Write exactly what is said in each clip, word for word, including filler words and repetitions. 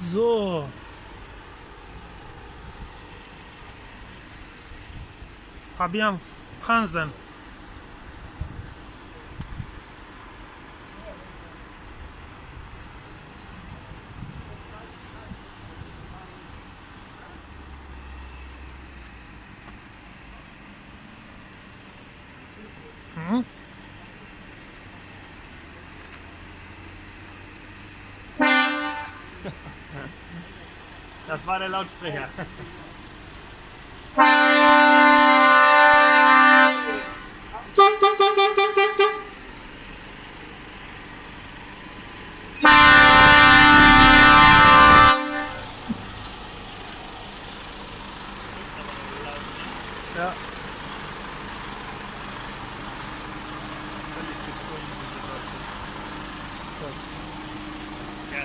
So. Fabian Hansen. Hm? Das war der Lautsprecher. Ja. Völlig gezwungen, diese Leute. Ja.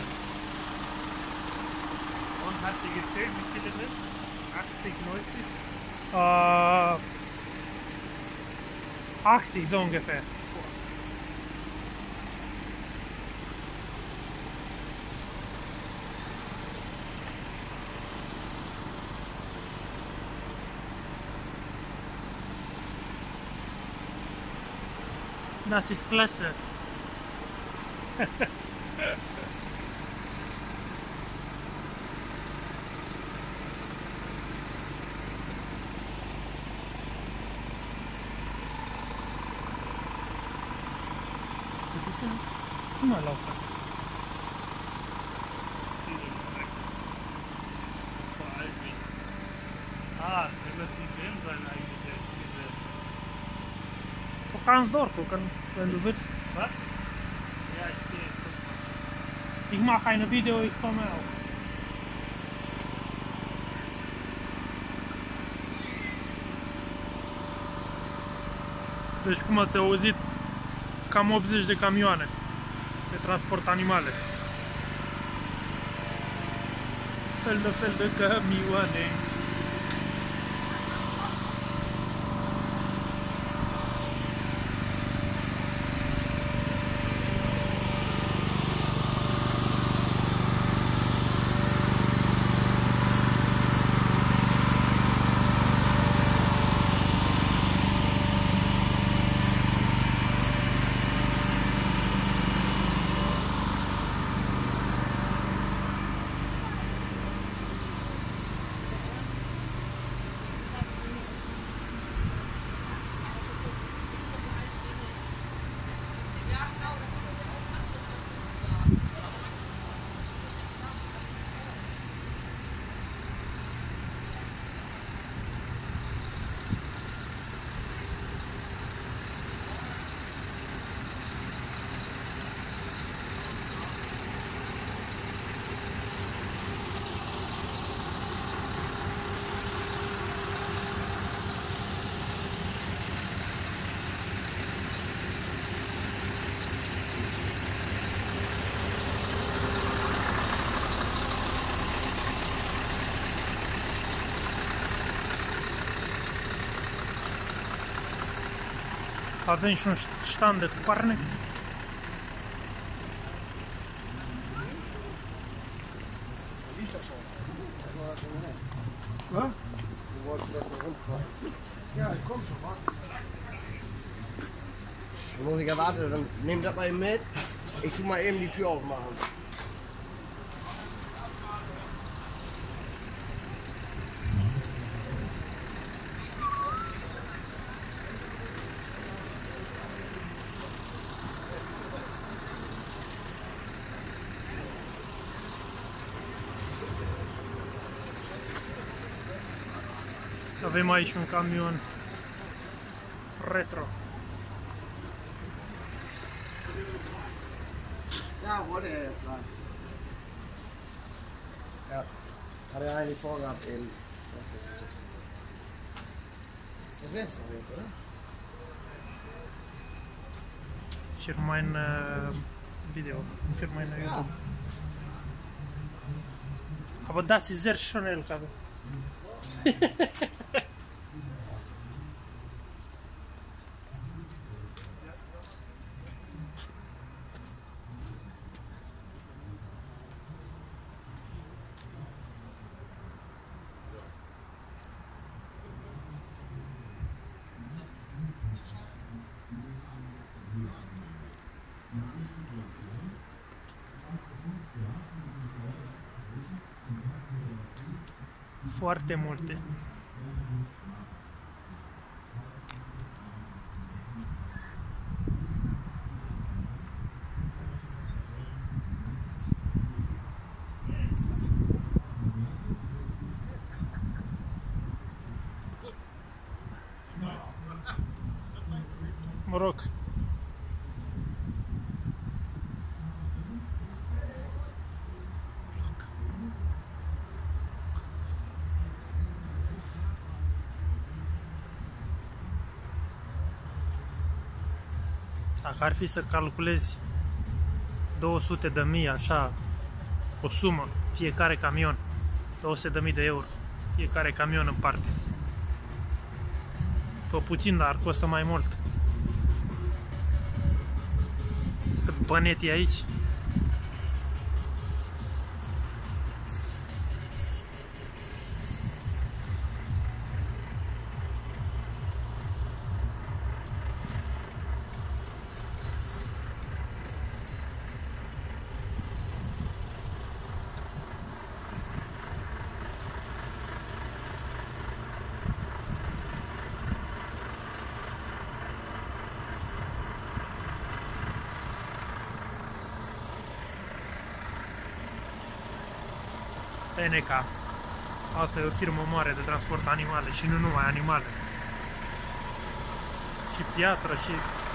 Und habt ihr gezählt, wie viele sind? achtzig, neunzig? Äh, achtzig so ungefähr. Das ist klasse. Das ist ja immer laufen. Vor allem nicht. Ah, wir müssen drin sein eigentlich jetzt, diese... Du kannst durchgucken, wenn du willst. Was? Ja, ich gehe, guck mal. Ich mache ein Video, ich komme auch. Deci cum ați auzit, cam optzeci de camioane de transport animale. Fel de fel de camioane. Avem și un stand de coarne. Was? Du wolltest das so rumfahren. Ja, ich komm schon, warte. Dann muss ich ja warten, dann nehmt das mal eben mit. Ich tu mal eben die Tür aufmachen. Avem aici un camion retro. Ja, wollte er jetzt rein. Ja, hat er eigentlich vorgehabt eben. Das wär's doch jetzt, oder? Für mein äh, Video, für meine Ja. YouTube. Aber das ist sehr schnell, glaube ich. foarte multe. Mă rog. Dacă ar fi să calculezi două sute de mii, așa, o sumă, fiecare camion, două sute de mii de euro, fiecare camion în parte. Pe puțin, dar costă mai mult. Cât bănetii aici. Feneca. Asta e o firmă mare de transport animale și nu numai animale. Și piatră și...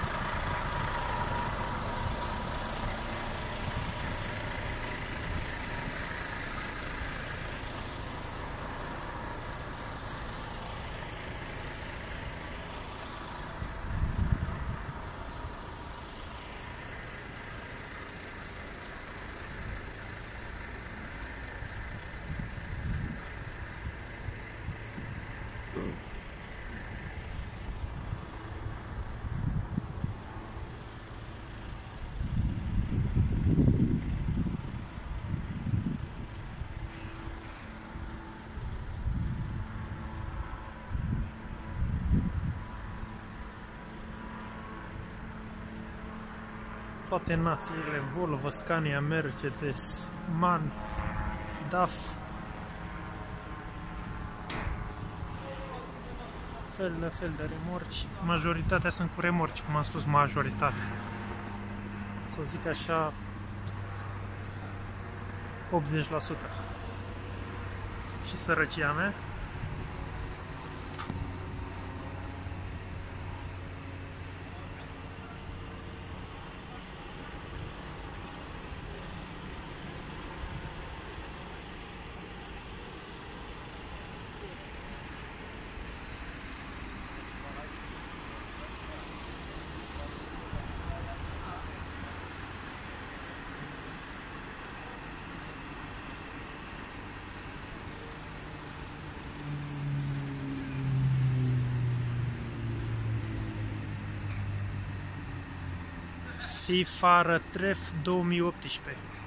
toate națiile, Volvo, Scania, Mercedes, MAN, D A F, fel de fel de remorci. Majoritatea sunt cu remorci, cum am spus, majoritatea. Să zic așa, optzeci la sută. Și sărăcia mea. FIFA Retref două mii optsprezece.